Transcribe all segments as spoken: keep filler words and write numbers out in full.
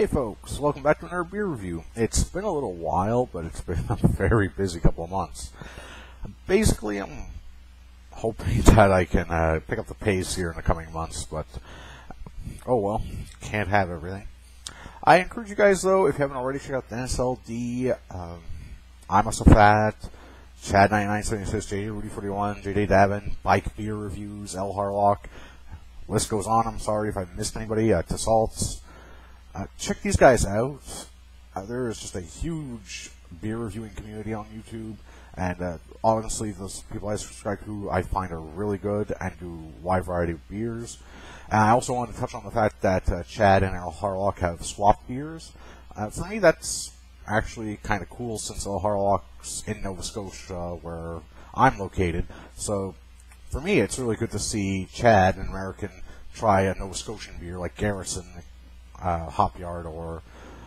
Hey folks, welcome back to another beer review. It's been a little while, but it's been a very busy couple of months. Basically, I'm hoping that I can uh, pick up the pace here in the coming months, but oh well, can't have everything. I encourage you guys, though, if you haven't already, check out the N S L D, um, I'm So Fat, Chad ninety-nine seventy-six, J D Rudy forty-one, J D Davin, Bike Beer Reviews, L Harlock. List goes on. I'm sorry if I missed anybody. Uh, Tassalts. Uh, check these guys out. Uh, there is just a huge beer reviewing community on YouTube, and uh, honestly, those people I subscribe to I find are really good and do a wide variety of beers. And I also want to touch on the fact that uh, Chad and El Harlock have swapped beers. Uh, for me, that's actually kind of cool since El Harlock's in Nova Scotia, where I'm located. So for me, it's really good to see Chad, an American, try a Nova Scotian beer like Garrison, Uh, Hop Yard, or,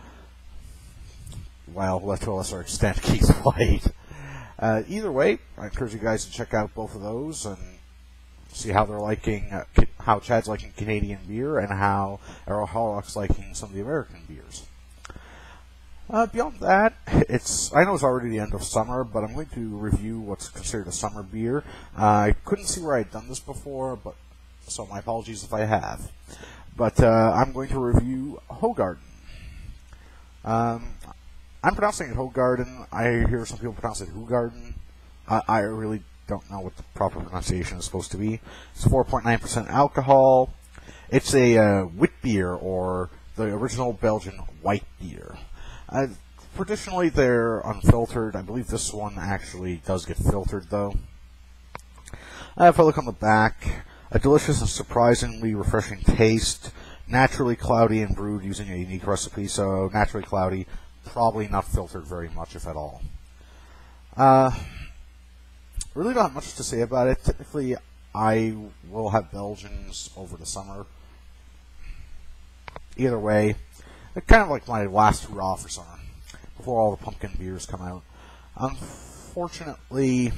well, to a lesser extent, Keith White. Uh, either way, I encourage you guys to check out both of those and see how they're liking, uh, how Chad's liking Canadian beer and how Errol Harlock's liking some of the American beers. Uh, beyond that, it's I know it's already the end of summer, but I'm going to review what's considered a summer beer. Uh, I couldn't see where I'd done this before, but so my apologies if I have. But uh, I'm going to review Hoegaarden. Um, I'm pronouncing it Hoegaarden. I hear some people pronounce it Hoegaarden. Uh, I really don't know what the proper pronunciation is supposed to be. It's four point nine percent alcohol. It's a uh, wit beer, or the original Belgian white beer. Uh, traditionally, they're unfiltered. I believe this one actually does get filtered, though. Uh, if I look on the back, a delicious and surprisingly refreshing taste, naturally cloudy and brewed using a unique recipe, so naturally cloudy, probably not filtered very much, if at all. Uh, really don't have much to say about it. Typically, I will have Belgians over the summer. Either way, it's kind of like my last hurrah for summer, before all the pumpkin beers come out. Unfortunately,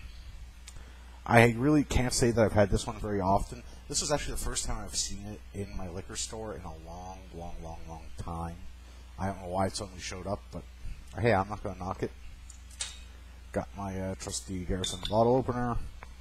I really can't say that I've had this one very often. This is actually the first time I've seen it in my liquor store in a long, long, long, long time. I don't know why it suddenly showed up, but hey, I'm not going to knock it. Got my uh, trusty Garrison bottle opener.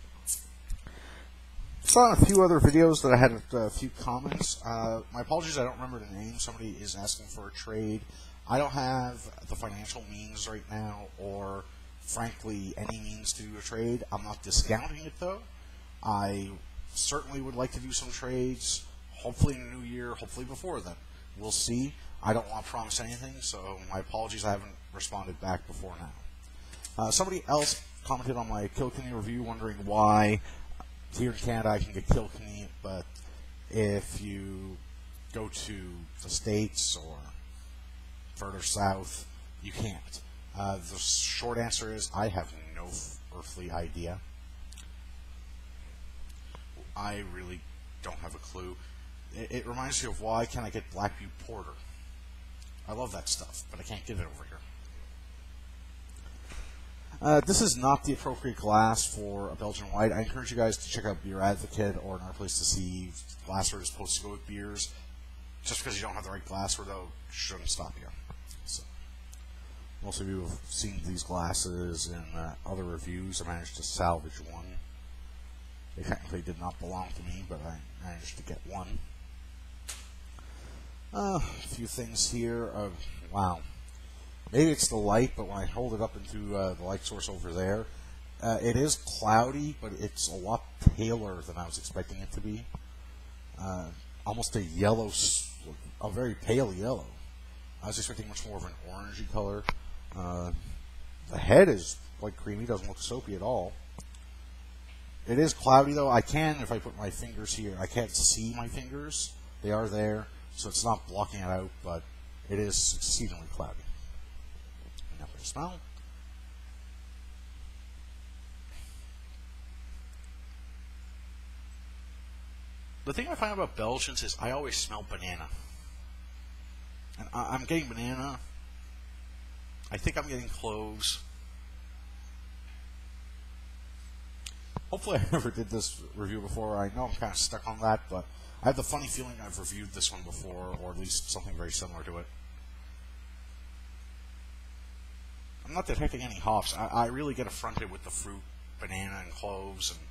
Saw a few other videos that I had a, a few comments. Uh, my apologies, I don't remember the name. Somebody is asking for a trade. I don't have the financial means right now, or frankly, any means to do a trade. I'm not discounting it, though. I certainly would like to do some trades, hopefully in the new year, hopefully before then. We'll see. I don't want to promise anything, so my apologies I haven't responded back before now. Uh, somebody else commented on my Kilkenny review, wondering why here in Canada I can get Kilkenny, but if you go to the States or further south, you can't. Uh, the short answer is I have no earthly idea. I really don't have a clue. It, it reminds me of why can't I get Black Butte Porter? I love that stuff, but I can't get it over here. Uh, this is not the appropriate glass for a Belgian white. I encourage you guys to check out Beer Advocate or another place to see glassware is supposed to go with beers. Just because you don't have the right glassware, though, shouldn't stop you. So, most of you have seen these glasses in uh, other reviews. I managed to salvage one. They technically did not belong to me, but I managed to get one. Uh, a few things here. Uh, wow. Maybe it's the light, but when I hold it up into uh, the light source over there, uh, it is cloudy, but it's a lot paler than I was expecting it to be. Uh, almost a yellow, a very pale yellow. I was expecting much more of an orangey color. Uh, the head is quite creamy, doesn't look soapy at all. It is cloudy, though. I can, if I put my fingers here, I can't see my fingers. They are there, so it's not blocking it out, but it is exceedingly cloudy. Now for a smell. The thing I find about Belgians is I always smell banana. And I I'm getting banana. I think I'm getting cloves. Hopefully I never did this review before. I know I'm kind of stuck on that, but I have the funny feeling I've reviewed this one before, or at least something very similar to it. I'm not detecting any hops. I, I really get affronted with the fruit, banana, and cloves, and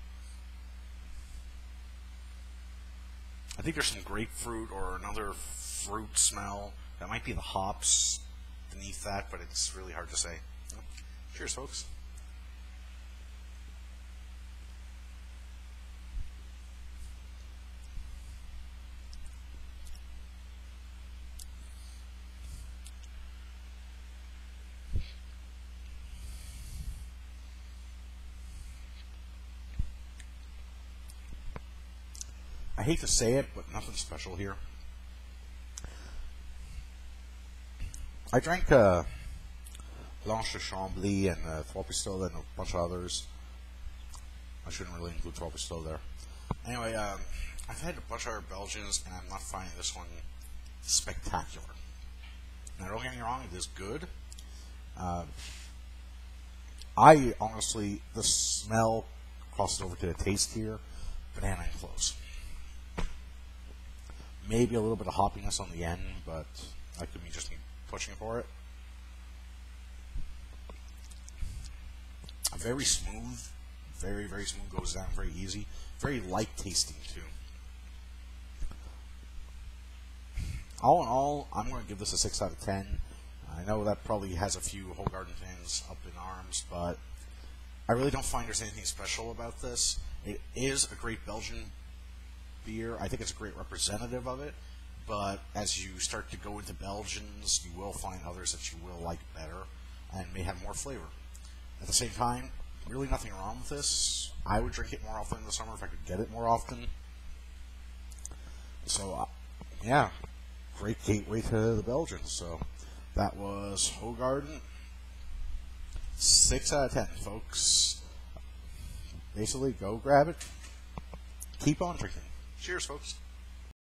I think there's some grapefruit or another fruit smell. That might be the hops beneath that, but it's really hard to say. Cheers, folks. I hate to say it, but nothing special here. I drank uh, Blanche de Chambly and uh, Trois Pistoles and a bunch of others. I shouldn't really include Trois Pistoles there. Anyway, um, I've had a bunch of other Belgians, and I'm not finding this one spectacular. Now, don't get me wrong, it is good. Uh, I honestly, the smell crosses over to the taste here. Banana and cloves. Maybe a little bit of hoppiness on the end, but that could be just me pushing for it. Very smooth, very, very smooth, goes down very easy. Very light tasting, too. All in all, I'm going to give this a six out of ten. I know that probably has a few Hoegaarden fans up in arms, but I really don't find there's anything special about this. It is a great Belgian beer. I think it's a great representative of it, but as you start to go into Belgians, you will find others that you will like better and may have more flavor. At the same time, really nothing wrong with this. I would drink it more often in the summer if I could get it more often. So, uh, yeah, great gateway to the Belgians. So, that was Hoegaarden. six out of ten, folks. Basically, go grab it. Keep on drinking. Cheers, folks.